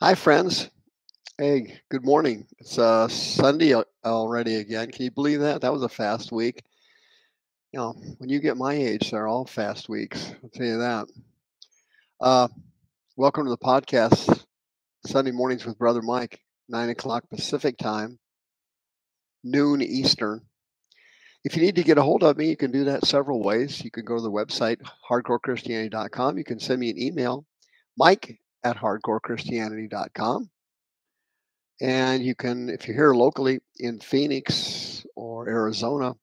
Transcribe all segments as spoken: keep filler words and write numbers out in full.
Hi, friends. Hey, good morning. It's uh, Sunday al- already again. Can you believe that? That was a fast week. You know, when you get my age, they're all fast weeks. I'll tell you that. Uh, Welcome to the podcast, Sunday mornings with Brother Mike, nine o'clock Pacific time, noon Eastern. If you need to get a hold of me, you can do that several ways. You can go to the website, hardcore christianity dot com. You can send me an email, mike at hardcore christianity dot com. And you can, if you're here locally in Phoenix or Arizona,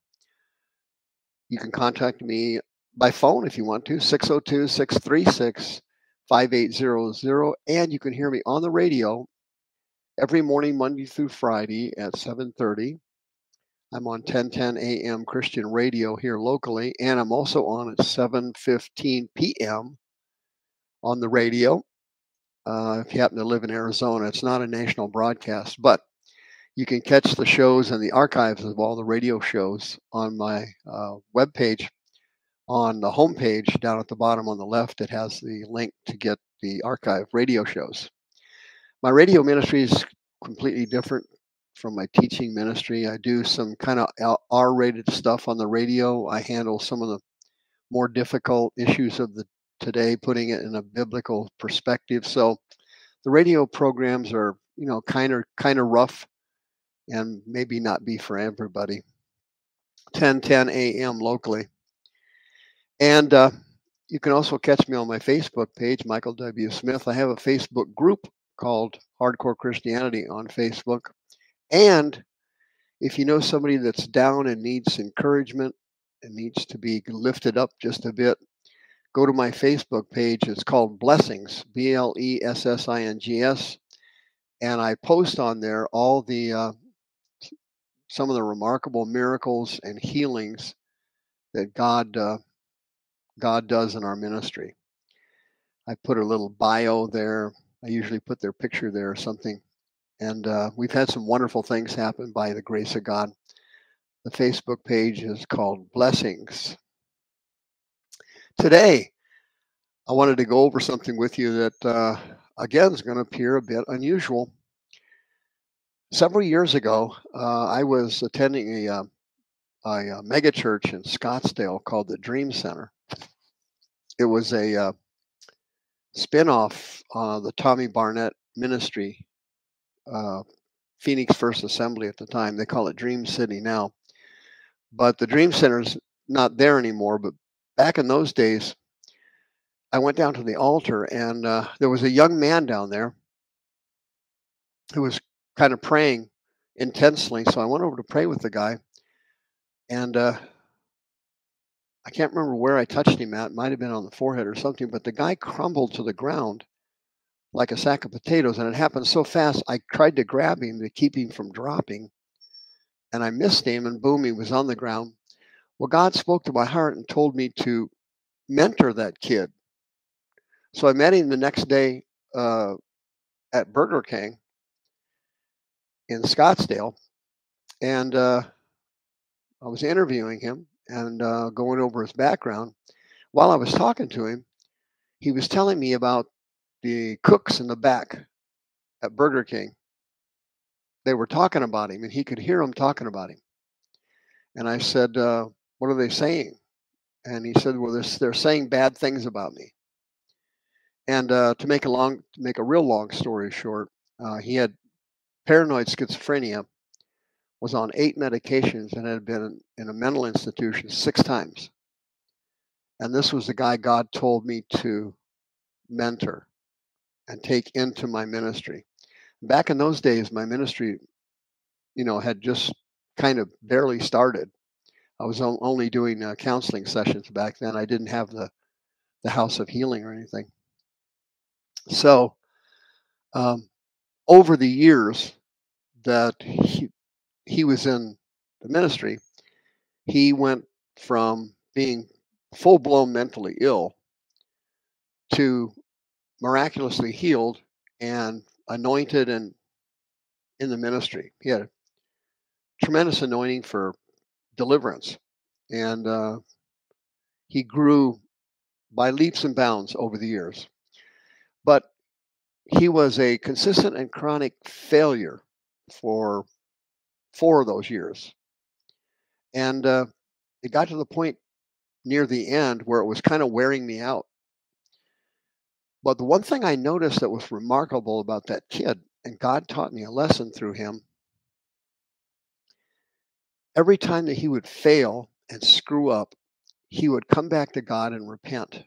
you can contact me by phone if you want to, six oh two, six three six, five eight zero zero. And you can hear me on the radio every morning, Monday through Friday at seven thirty. I'm on ten ten A M Christian radio here locally, and I'm also on at seven fifteen P M on the radio. Uh, if you happen to live in Arizona, it's not a national broadcast, but you can catch the shows and the archives of all the radio shows on my uh, webpage. On the homepage down at the bottom on the left, it has the link to get the archive radio shows. My radio ministry is completely different from my teaching ministry. I do some kind of R rated stuff on the radio. I handle some of the more difficult issues of the today, putting it in a biblical perspective. So the radio programs are, you know, kind of kind of rough and maybe not be for everybody. ten ten A M locally. And uh, you can also catch me on my Facebook page, Michael W. Smith. I have a Facebook group called Hardcore Christianity on Facebook. And if you know somebody that's down and needs encouragement and needs to be lifted up just a bit, go to my Facebook page. It's called Blessings, B L E S S I N G S. And I post on there all the uh, some of the remarkable miracles and healings that God uh, God does in our ministry. I put a little bio there. I usually put their picture there or something. And uh, we've had some wonderful things happen by the grace of God. The Facebook page is called Blessings. Today, I wanted to go over something with you that, uh, again, is going to appear a bit unusual. Several years ago, uh, I was attending a, uh, a, a mega church in Scottsdale called the Dream Center. It was a uh, spinoff of the Tommy Barnett ministry, uh, Phoenix First Assembly at the time. They call it Dream City now. But the Dream Center's not there anymore. But back in those days, I went down to the altar and uh, there was a young man down there who was kind of praying intensely. So I went over to pray with the guy. And uh, I can't remember where I touched him at. It might have been on the forehead or something. But the guy crumbled to the ground like a sack of potatoes. And it happened so fast, I tried to grab him to keep him from dropping. And I missed him, and boom, he was on the ground. Well, God spoke to my heart and told me to mentor that kid. So I met him the next day uh, at Burger King in Scottsdale, and uh, I was interviewing him and uh, going over his background. While I was talking to him, he was telling me about the cooks in the back at Burger King. They were talking about him, and he could hear them talking about him. And I said, uh, "What are they saying?" And he said, "Well, they're, they're saying bad things about me." And uh, to make a long, to make a real long story short, uh, he had paranoid schizophrenia, was on eight medications, and had been in a mental institution six times. And this was the guy God told me to mentor and take into my ministry. Back in those days, my ministry, you know, had just kind of barely started. I was only doing uh, counseling sessions back then. I didn't have the the House of Healing or anything. So um, over the years that he, he was in the ministry, he went from being full blown mentally ill to miraculously healed and anointed and in the ministry. He had a tremendous anointing for deliverance, and uh, he grew by leaps and bounds over the years. But He was a consistent and chronic failure for four of those years. And uh, it got to the point near the end where it was kind of wearing me out. But the one thing I noticed that was remarkable about that kid, and God taught me a lesson through him, every time that he would fail and screw up, he would come back to God and repent.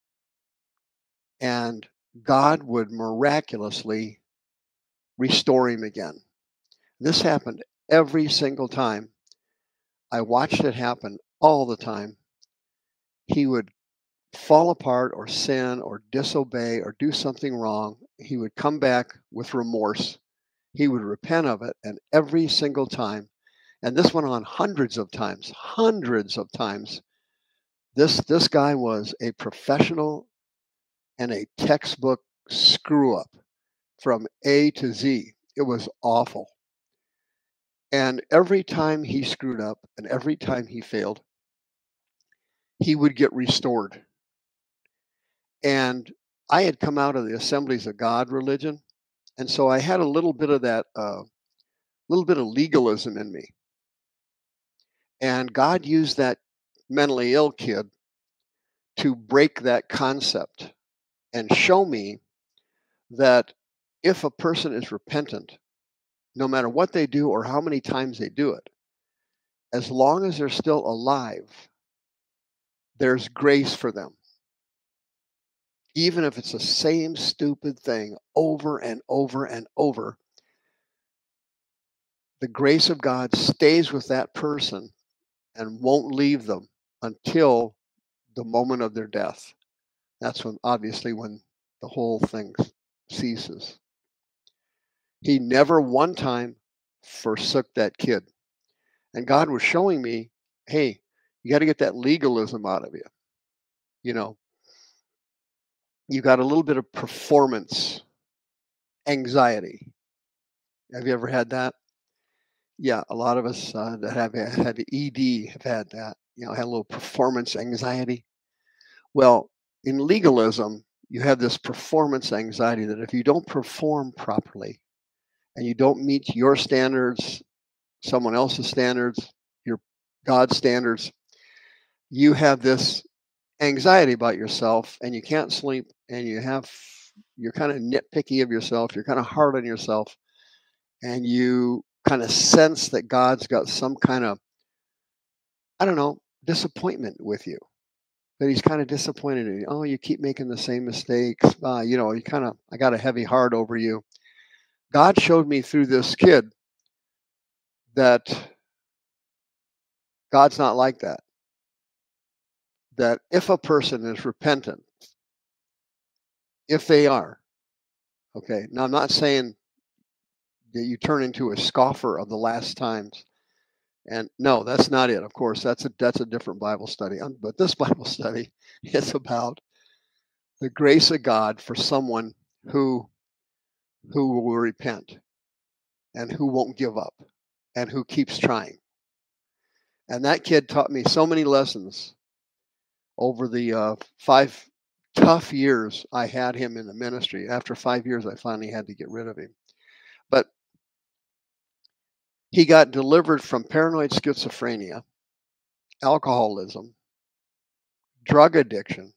And God would miraculously restore him again. This happened every single time. I watched it happen all the time. He would fall apart or sin or disobey or do something wrong. He would come back with remorse. He would repent of it. And every single time, and this went on hundreds of times, hundreds of times, this, this guy was a professional and a textbook screw up from A to Z. It was awful. And every time he screwed up and every time he failed, he would get restored. And I had come out of the Assemblies of God religion, and so I had a little bit of that, uh, little bit of legalism in me. And God used that mentally ill kid to break that concept and show me that if a person is repentant, no matter what they do or how many times they do it, as long as they're still alive, there's grace for them. Even if it's the same stupid thing over and over and over, the grace of God stays with that person and won't leave them until the moment of their death. That's when, obviously, when the whole thing ceases. He never one time forsook that kid. And God was showing me, hey, you got to get that legalism out of you. You know, you got a little bit of performance anxiety. Have you ever had that? Yeah, a lot of us uh, that have had E D have had that. You know, had a little performance anxiety. Well, in legalism, you have this performance anxiety that if you don't perform properly and you don't meet your standards, someone else's standards, your God's standards, you have this anxiety about yourself and you can't sleep and you have you're kind of nitpicky of yourself, you're kind of hard on yourself, and you kind of sense that God's got some kind of, I don't know, disappointment with you. That he's kind of disappointed in you. Oh, you keep making the same mistakes. Uh, you know, you kind of, I got a heavy heart over you. God showed me through this kid that God's not like that. That if a person is repentant, if they are, okay, now I'm not saying that you turn into a scoffer of the last times. And no, that's not it. Of course, that's a that's a different Bible study. Um, But this Bible study is about the grace of God for someone who who will repent and who won't give up and who keeps trying. And that kid taught me so many lessons over the uh, five tough years I had him in the ministry. After five years, I finally had to get rid of him. But he got delivered from paranoid schizophrenia, alcoholism, drug addiction,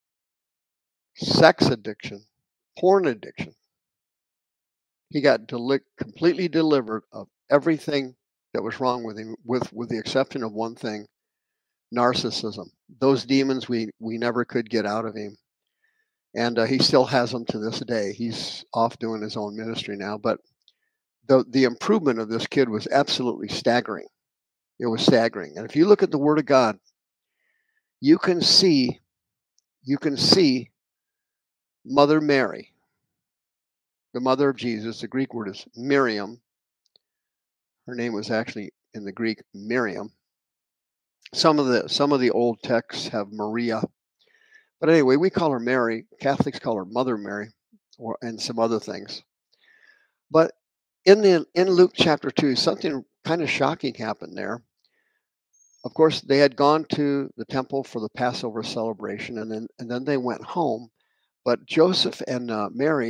sex addiction, porn addiction. He got deli- completely delivered of everything that was wrong with him, with with the exception of one thing: narcissism. Those demons we we never could get out of him, and uh, he still has them to this day. He's off doing his own ministry now, but the the improvement of this kid was absolutely staggering. It was staggering, and if you look at the Word of God, you can see you can see Mother Mary, the mother of Jesus. The Greek word is Miriam. Her name was actually in the Greek Miriam. Some of the some of the old texts have Maria, but anyway, we call her Mary. Catholics call her Mother Mary, or and some other things. But in the in Luke chapter two, something kind of shocking happened there. Of course, they had gone to the temple for the Passover celebration, and then and then they went home. But Joseph and uh, Mary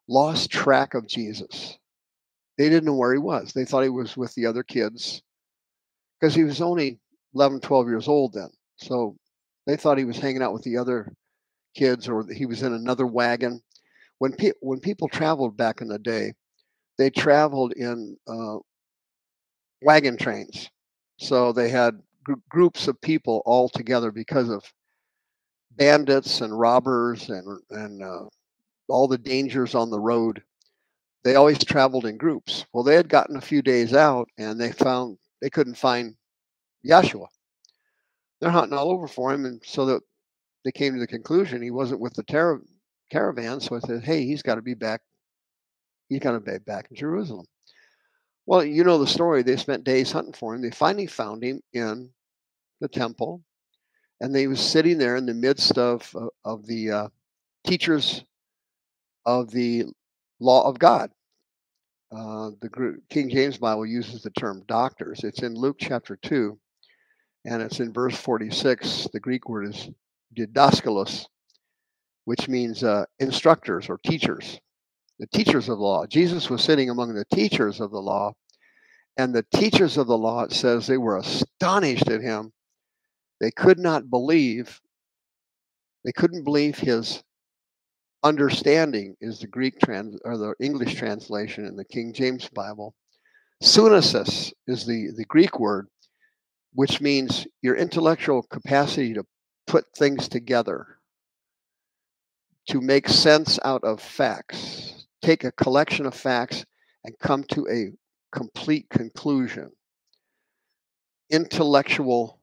lost track of Jesus. They didn't know where he was. They thought he was with the other kids because he was only eleven, twelve years old then. So they thought he was hanging out with the other kids or that he was in another wagon. When, pe- when people traveled back in the day, they traveled in uh, wagon trains. So they had gr- groups of people all together because of bandits and robbers and, and uh, all the dangers on the road. They always traveled in groups. Well, they had gotten a few days out and they found they couldn't find Yahshua. They're hunting all over for him, and so that they came to the conclusion he wasn't with the tar- caravan. So I said, "Hey, he's got to be back. He's got to be back in Jerusalem." Well, you know the story. They spent days hunting for him. They finally found him in the temple, and he was sitting there in the midst of of, of the uh, teachers of the law of God. Uh, the Gr- King James Bible uses the term doctors. It's in Luke chapter two, and it's in verse forty-six. The Greek word is didaskalos, which means uh, instructors or teachers, the teachers of the law. Jesus was sitting among the teachers of the law, and the teachers of the law, it says, they were astonished at him. They could not believe, they couldn't believe his understanding, is the Greek trans or the English translation in the King James Bible. Sunesis is the, the Greek word, which means your intellectual capacity to put things together, to make sense out of facts, take a collection of facts and come to a complete conclusion. Intellectual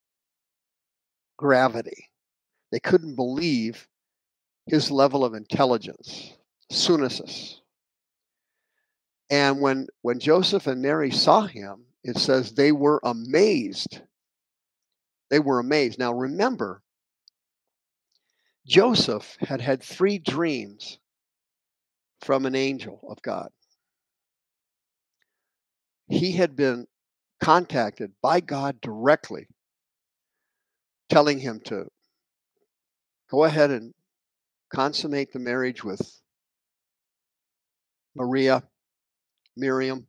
gravity. They couldn't believe his level of intelligence, sunesis. And when, when Joseph and Mary saw him, it says they were amazed. They were amazed. Now remember, Joseph had had three dreams from an angel of God. He had been contacted by God directly, telling him to go ahead and consummate the marriage with Maria, Miriam,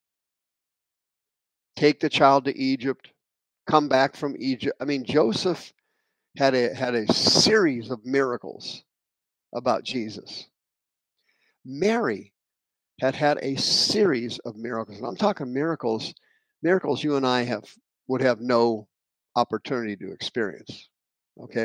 take the child to Egypt, come back from Egypt. I mean, Joseph had a had a series of miracles about Jesus. Mary had had a series of miracles. And I'm talking miracles, miracles you and I have would have no opportunity to experience. Okay.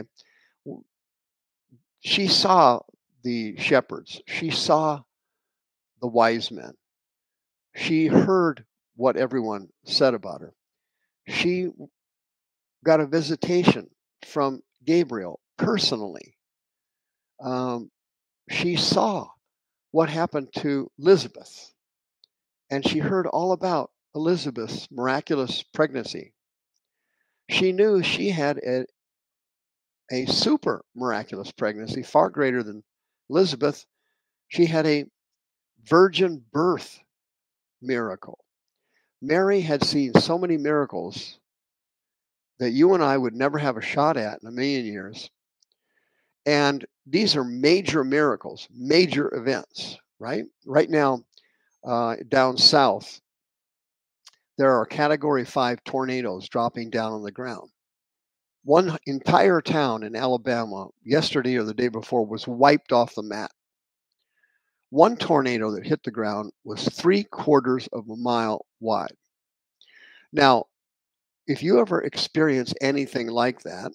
She saw the shepherds. She saw the wise men. She heard what everyone said about her. She got a visitation from Gabriel personally. Um, she saw what happened to Elizabeth, and she heard all about Elizabeth's miraculous pregnancy. She knew she had a, a super miraculous pregnancy, far greater than Elizabeth. She had a virgin birth miracle. Mary had seen so many miracles that you and I would never have a shot at in a million years. And these are major miracles, major events, right? Right now, uh, down south, there are category five tornadoes dropping down on the ground. One entire town in Alabama, yesterday or the day before, was wiped off the map. One tornado that hit the ground was three quarters of a mile wide. Now, if you ever experience anything like that,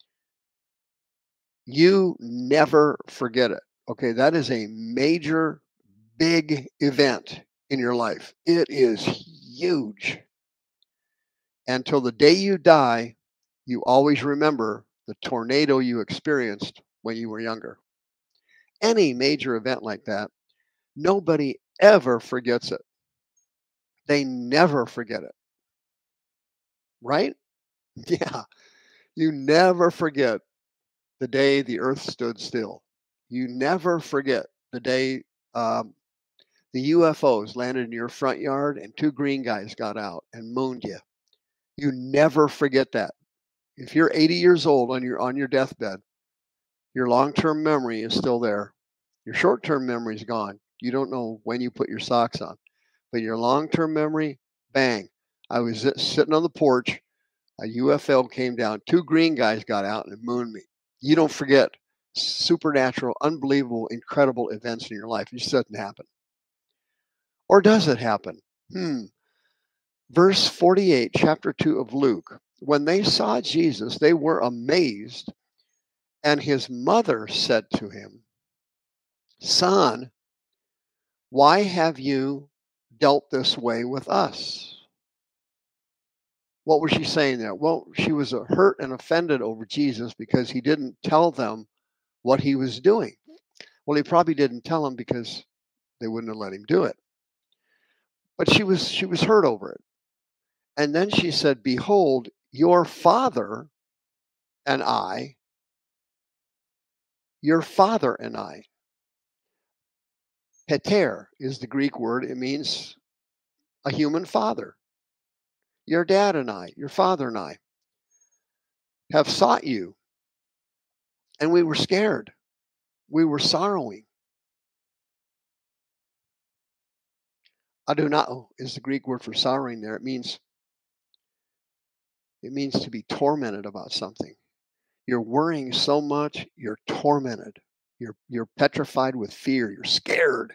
you never forget it. Okay, that is a major, big event in your life. It is huge. Until the day you die, you always remember the tornado you experienced when you were younger. Any major event like that, nobody ever forgets it. They never forget it, right? Yeah, you never forget the day the earth stood still. You never forget the day um, the U F Os landed in your front yard and two green guys got out and mooned you. You never forget that. If you're eighty years old on your on your deathbed, your long-term memory is still there. Your short-term memory is gone. You don't know when you put your socks on. But your long-term memory, bang. I was sit- sitting on the porch. A U F O came down. Two green guys got out and mooned me. You don't forget supernatural, unbelievable, incredible events in your life. It just doesn't happen. Or does it happen? Hmm. Verse forty-eight, chapter two of Luke. When they saw Jesus, they were amazed, and his mother said to him, Son, why have you dealt this way with us? What was she saying there? Well, she was uh, hurt and offended over Jesus because he didn't tell them what he was doing. Well, he probably didn't tell them because they wouldn't have let him do it. But she was she was hurt over it. And then she said, Behold, your father and I, your father and I. Pater is the Greek word. It means a human father. Your dad and I, your father and I, have sought you. And we were scared. We were sorrowing. Adonao is the Greek word for sorrowing there. It means it means to be tormented about something. You're worrying so much, you're tormented. You're you're petrified with fear. You're scared.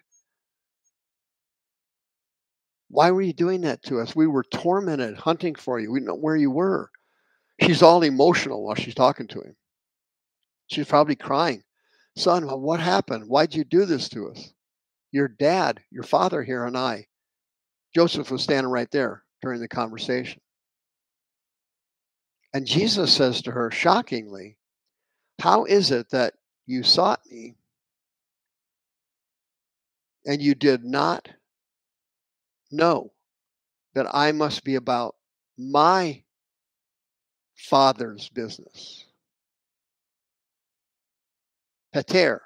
Why were you doing that to us? We were tormented, hunting for you. We didn't know where you were. She's all emotional while she's talking to him. She's probably crying. Son, what happened? Why'd you do this to us? Your dad, your father here, and I. Joseph was standing right there during the conversation. And Jesus says to her, shockingly, how is it that you sought me and you did not know that I must be about my father's business? Pater,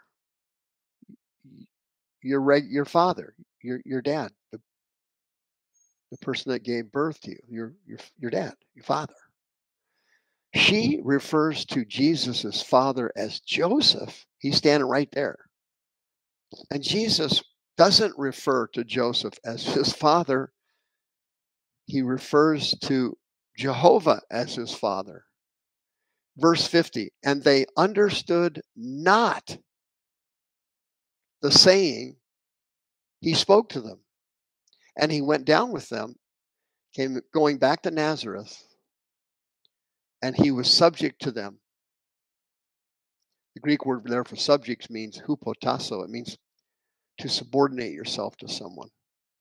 your reg- your father, your your dad, the, the person that gave birth to you, your your your dad, your father. She refers to Jesus's father as Joseph. He's standing right there. And Jesus doesn't refer to Joseph as his father. He refers to Jehovah as his father. Verse fifty, and they understood not the saying he spoke to them. And he went down with them, came going back to Nazareth, and he was subject to them. The Greek word there for subjects means hupotasso. It means to subordinate yourself to someone.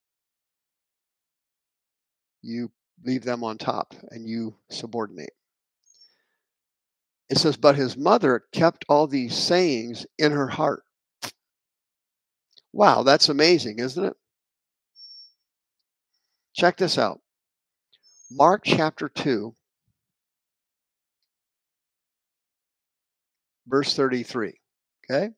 You leave them on top and you subordinate. It says, but his mother kept all these sayings in her heart. Wow, that's amazing, isn't it? Check this out. Mark chapter two, verse thirty-three. Okay?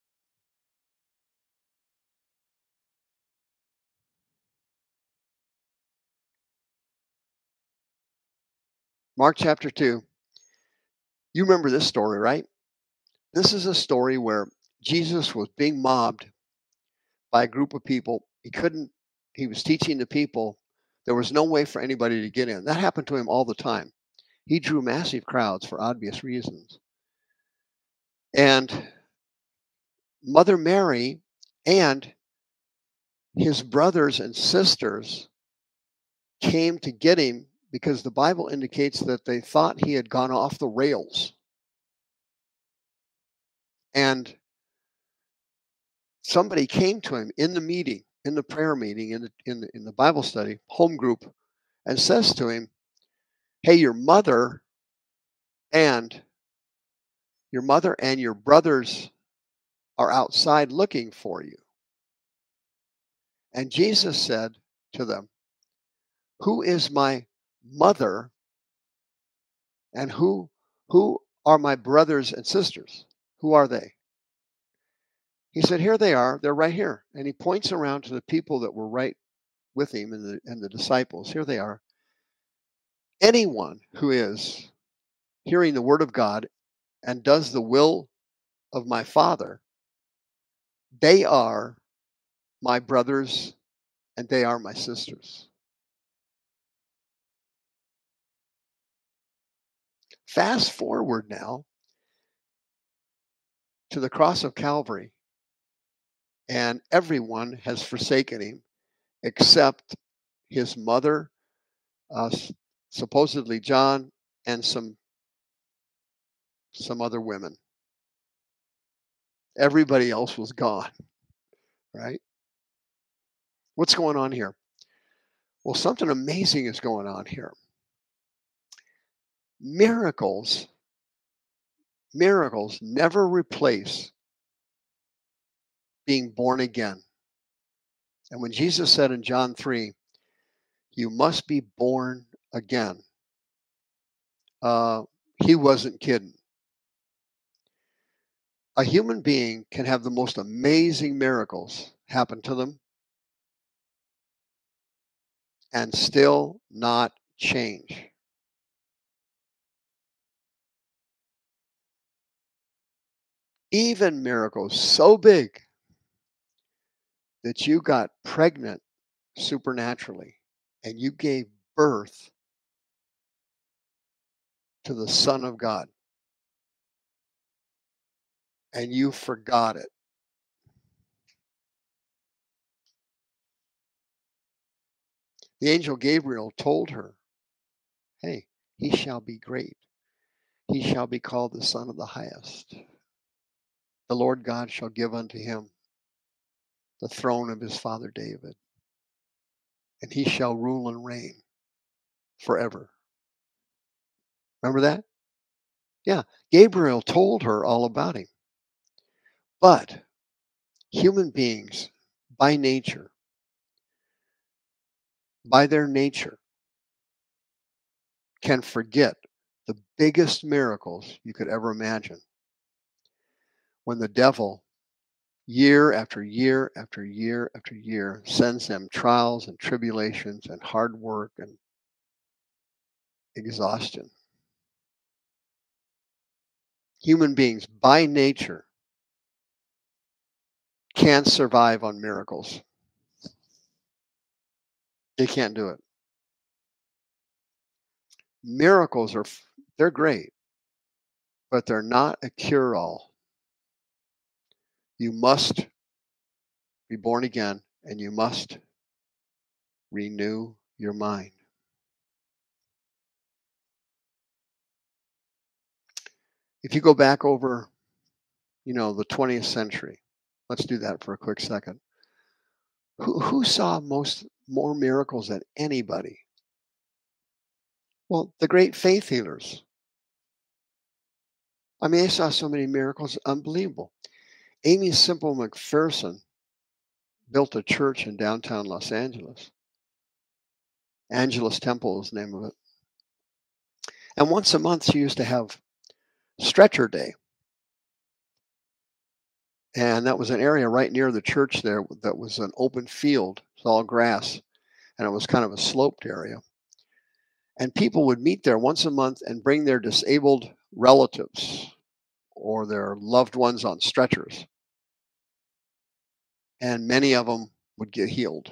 Mark chapter two. You remember this story, right? This is a story where Jesus was being mobbed by a group of people. He couldn't, he was teaching the people. There was no way for anybody to get in. That happened to him all the time. He drew massive crowds for obvious reasons. And Mother Mary and his brothers and sisters came to get him because the Bible indicates that they thought he had gone off the rails. And somebody came to him in the meeting, in the prayer meeting, in the, in the, in the Bible study, home group, and says to him, hey, your mother and your mother and your brothers are outside looking for you. And Jesus said to them, who is my mother and who who are my brothers and sisters? Who are they? He said, here they are. They're right here. And he points around to the people that were right with him and the, and the disciples. Here they are. Anyone who is hearing the word of God and does the will of my Father They are my brothers and they are my sisters. Fast forward now to the cross of Calvary, and everyone has forsaken him except his mother, uh, supposedly John, and some some other women. Everybody else was gone, right? What's going on here? Well, something amazing is going on here. Miracles, miracles never replace being born again. And when Jesus said in John three, you must be born again, uh, he wasn't kidding. A human being can have the most amazing miracles happen to them and still not change. Even miracles so big that you got pregnant supernaturally and you gave birth to the Son of God and you forgot it. The angel Gabriel told her, hey, he shall be great. He shall be called the Son of the Highest. The Lord God shall give unto him the throne of his father David, and he shall rule and reign forever. Remember that? Yeah. Gabriel told her all about him. But human beings, by nature, by their nature, can forget the biggest miracles you could ever imagine. When the devil, year after year after year after year, sends them trials and tribulations and hard work and exhaustion. Human beings, by nature, can't survive on miracles. They can't do it. Miracles are they're great, but they're not a cure-all. You must be born again and you must renew your mind. If you go back over, you know, the twentieth century, let's do that for a quick second. Who who saw most more miracles than anybody? Well, the great faith healers. I mean, they saw so many miracles, unbelievable. Amy Simple McPherson built a church in downtown Los Angeles. Angelus Temple is the name of it. And once a month, she used to have stretcher day. And that was an area right near the church there that was an open field. It's all grass. And it was kind of a sloped area. And people would meet there once a month and bring their disabled relatives or their loved ones on stretchers. And many of them would get healed.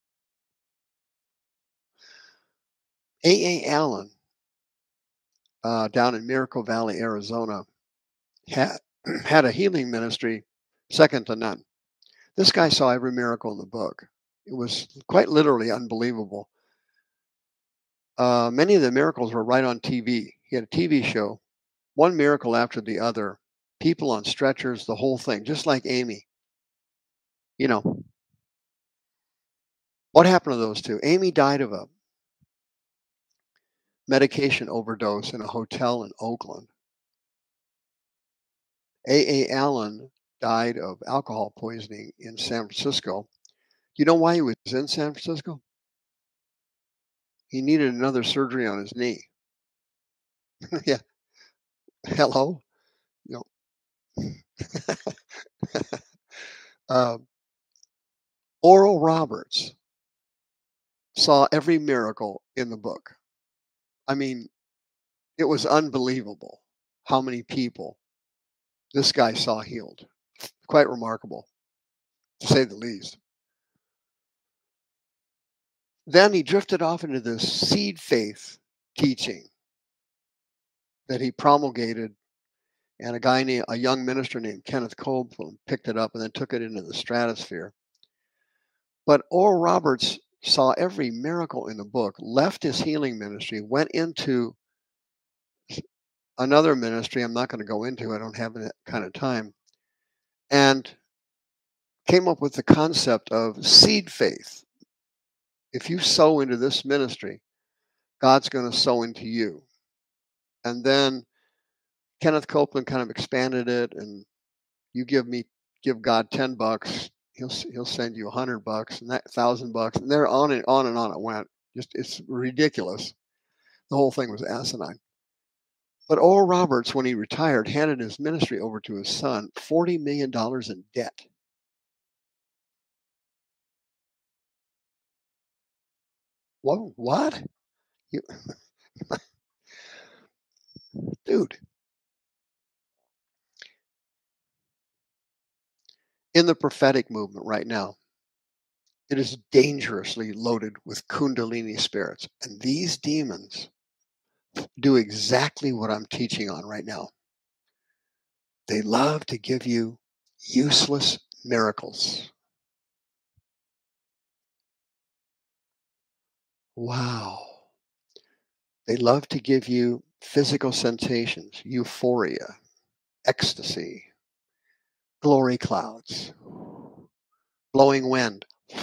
A A. Allen, uh, down in Miracle Valley, Arizona, had, had a healing ministry second to none. This guy saw every miracle in the book. It was quite literally unbelievable. Uh, many of the miracles were right on T V. He had a T V show, one miracle after the other, people on stretchers, the whole thing, just like Amy. You know, what happened to those two? Amy died of a medication overdose in a hotel in Oakland. A A. Allen died of alcohol poisoning in San Francisco. You know why he was in San Francisco? He needed another surgery on his knee. Yeah. Hello. You know. uh, Oral Roberts saw every miracle in the book. I mean, it was unbelievable how many people this guy saw healed. Quite remarkable. to say the least. Then he drifted off into this seed faith teaching that he promulgated, and a guy named a young minister named Kenneth Copeland picked it up and then took it into the stratosphere. But Oral Roberts saw every miracle in the book, left his healing ministry, went into another ministry I'm not going to go into, I don't have that kind of time, and came up with the concept of seed faith. If you sow into this ministry, God's going to sow into you. And then Kenneth Copeland kind of expanded it, and you give me give God ten bucks, he'll he'll send you a hundred bucks, and that thousand bucks, and there on and on and on it went. Just it's ridiculous. The whole thing was asinine. But Oral Roberts, when he retired, handed his ministry over to his son, forty million dollars in debt. What? What? You, dude, in the prophetic movement right now, it is dangerously loaded with Kundalini spirits. And these demons do exactly what I'm teaching on right now. They love to give you useless miracles. Wow. They love to give you physical sensations, euphoria, ecstasy, glory clouds, blowing wind,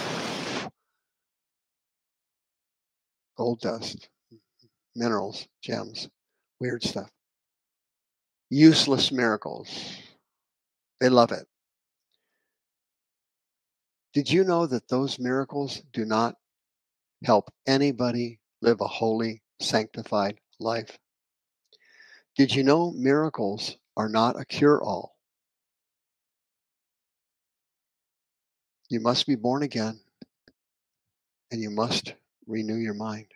gold dust, minerals, gems, weird stuff. Useless miracles. They love it. Did you know that those miracles do not help anybody live a holy, sanctified life? Did you know miracles are not a cure all? You must be born again and you must renew your mind.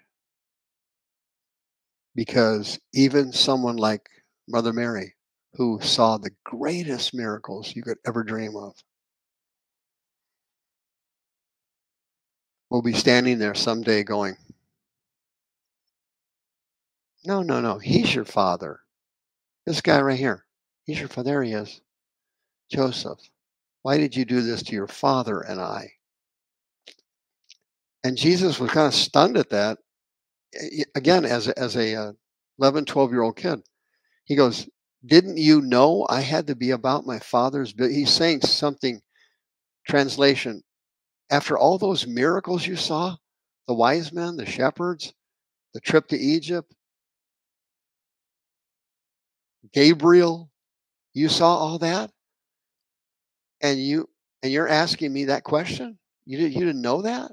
Because even someone like Mother Mary, who saw the greatest miracles you could ever dream of, will be standing there someday going, no, no, no, he's your father. This guy right here, he's your father. There he is, Joseph. Why did you do this to your father and I? And Jesus was kind of stunned at that. Again, as a, as a uh, eleven, twelve year old kid, he goes, didn't you know I had to be about my father's business? He's saying something, translation, after all those miracles you saw, the wise men, the shepherds, the trip to Egypt, Gabriel, you saw all that, and you and you're asking me that question? You did you didn't know that?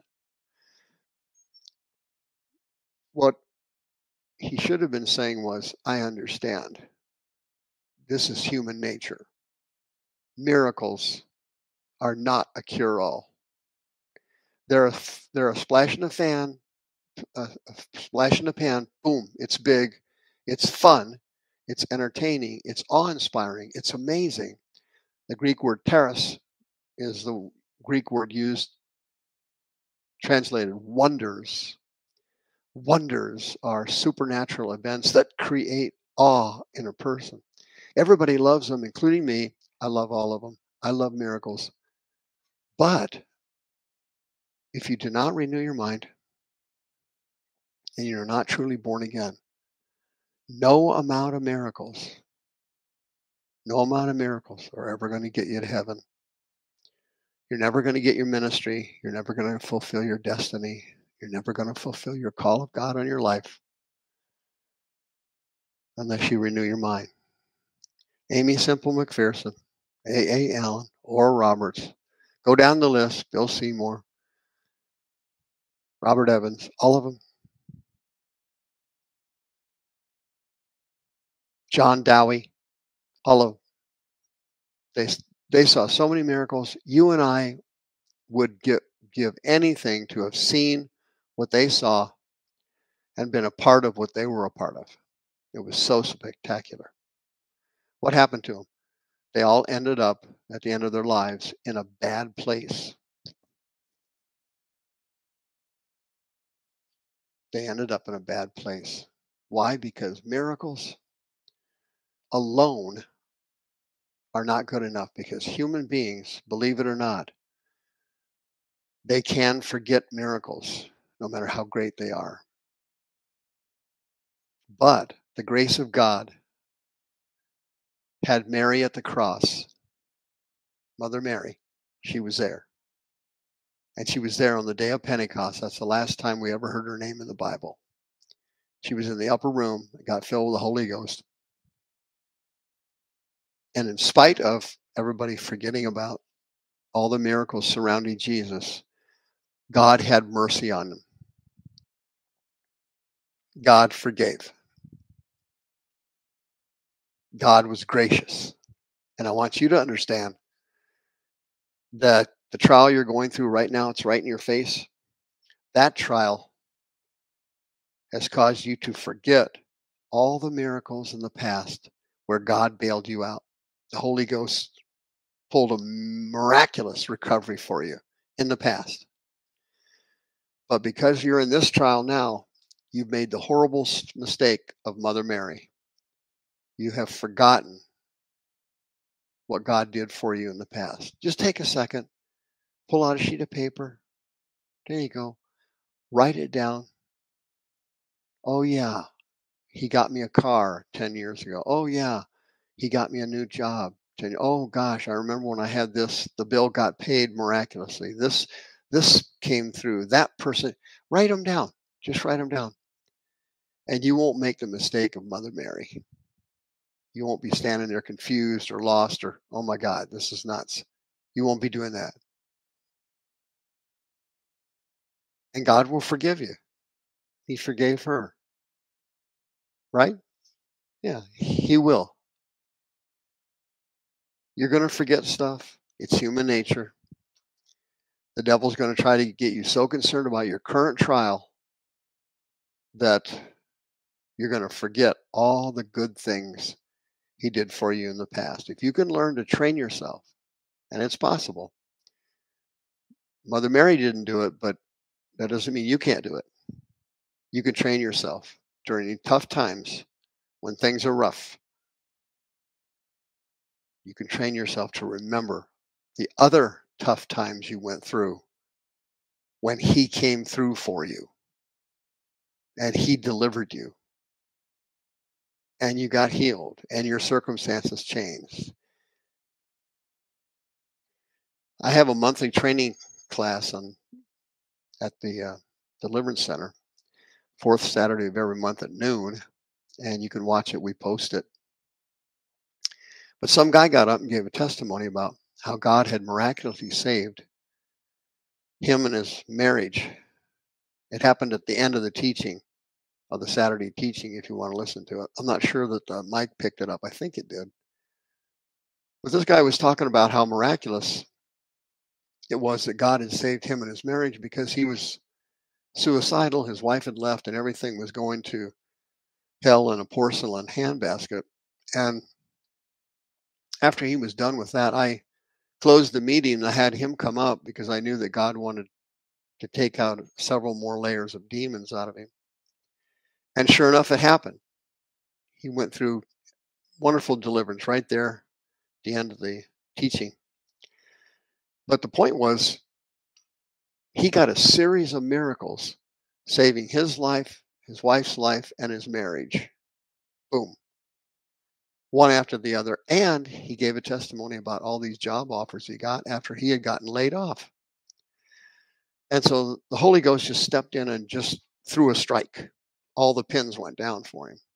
What he should have been saying was, I understand. This is human nature. Miracles are not a cure-all. They're a, they're a splash in a fan, a, a splash in a pan, boom, it's big, it's fun, it's entertaining, it's awe-inspiring, it's amazing. The Greek word teres is the Greek word used, translated wonders. Wonders are supernatural events that create awe in a person. Everybody loves them, including me. I love all of them. I love miracles. But if you do not renew your mind and you're not truly born again, no amount of miracles, no amount of miracles are ever going to get you to heaven. You're never going to get your ministry. You're never going to fulfill your destiny. You're never going to fulfill your call of God on your life unless you renew your mind. Amy Semple McPherson, A. A. Allen, Oral Roberts. Go down the list. Bill Seymour, Robert Evans, all of them. John Dowie, all of them. They, they saw so many miracles. You and I would give, give anything to have seen what they saw and been a part of what they were a part of. It was so spectacular. What happened to them? They all ended up at the end of their lives in a bad place. They ended up in a bad place. Why? Because miracles alone are not good enough, because human beings, believe it or not, they can forget miracles no matter how great they are. But the grace of God had Mary at the cross, Mother Mary. She was there. And she was there on the day of Pentecost. That's the last time we ever heard her name in the Bible. She was in the upper room, got filled with the Holy Ghost. And in spite of everybody forgetting about all the miracles surrounding Jesus, God had mercy on them. God forgave. God was gracious. And I want you to understand that the trial you're going through right now, it's right in your face. That trial has caused you to forget all the miracles in the past where God bailed you out. The Holy Ghost pulled a miraculous recovery for you in the past. But because you're in this trial now, you've made the horrible mistake of Mother Mary. You have forgotten what God did for you in the past. Just take a second, pull out a sheet of paper. There you go. Write it down. Oh, yeah, he got me a car ten years ago. Oh, yeah, he got me a new job. Oh, gosh, I remember when I had this, the bill got paid miraculously. This, this came through. That person, write them down. Just write them down. And you won't make the mistake of Mother Mary. You won't be standing there confused or lost or, oh my God, this is nuts. You won't be doing that. And God will forgive you. He forgave her. Right? Yeah, he will. You're going to forget stuff. It's human nature. The devil's going to try to get you so concerned about your current trial that you're going to forget all the good things he did for you in the past. If you can learn to train yourself, and it's possible. Mother Mary didn't do it, but that doesn't mean you can't do it. You can train yourself during tough times when things are rough. You can train yourself to remember the other tough times you went through when he came through for you and he delivered you and you got healed and your circumstances changed. I have a monthly training class on at the uh, Deliverance Center, fourth Saturday of every month at noon, and you can watch it. We post it. But some guy got up and gave a testimony about how God had miraculously saved him and his marriage. It happened at the end of the teaching, of the Saturday teaching, if you want to listen to it. I'm not sure that uh, Mike picked it up. I think it did. But this guy was talking about how miraculous it was that God had saved him and his marriage, because he was suicidal. His wife had left and everything was going to hell in a porcelain handbasket. And after he was done with that, I closed the meeting and I had him come up because I knew that God wanted to take out several more layers of demons out of him. And sure enough, it happened. He went through wonderful deliverance right there at the end of the teaching. But the point was, he got a series of miracles saving his life, his wife's life, and his marriage. Boom. One after the other. And he gave a testimony about all these job offers he got after he had gotten laid off. And so the Holy Ghost just stepped in and just threw a strike. All the pins went down for him.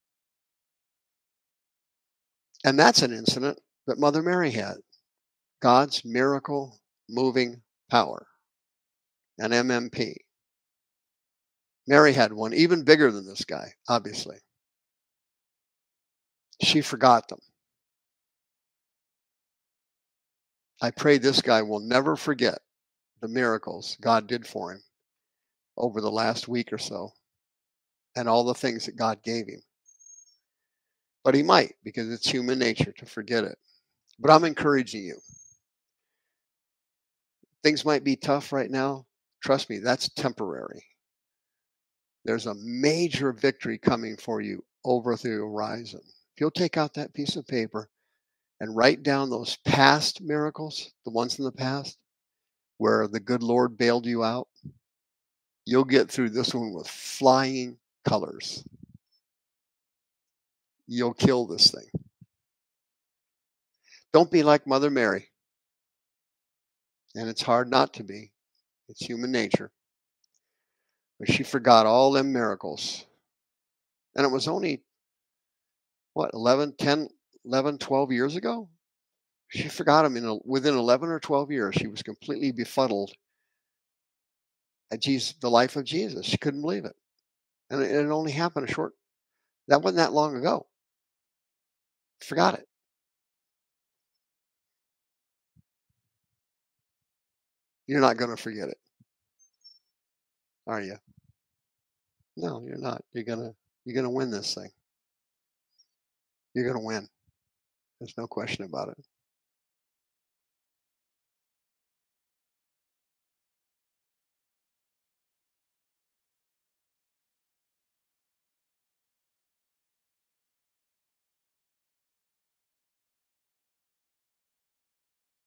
And that's an incident that Mother Mary had. God's miracle moving power. An M M P. Mary had one even bigger than this guy, obviously. She forgot them. I pray this guy will never forget the miracles God did for him over the last week or so and all the things that God gave him. But he might, because it's human nature to forget it. But I'm encouraging you. Things might be tough right now. Trust me, that's temporary. There's a major victory coming for you over the horizon. If you'll take out that piece of paper and write down those past miracles, the ones in the past where the good Lord bailed you out, you'll get through this one with flying colors. You'll kill this thing. Don't be like Mother Mary. And it's hard not to be. It's human nature. But she forgot all them miracles. And it was only, what, eleven, ten, eleven, twelve years ago? She forgot them in a, within eleven or twelve years. She was completely befuddled at Jesus, the life of Jesus. She couldn't believe it. And it, it only happened a short, that wasn't that long ago. Forgot it. You're not going to forget it, are you? No, you're not. You're going to, you're going to win this thing. You're going to win. There's no question about it.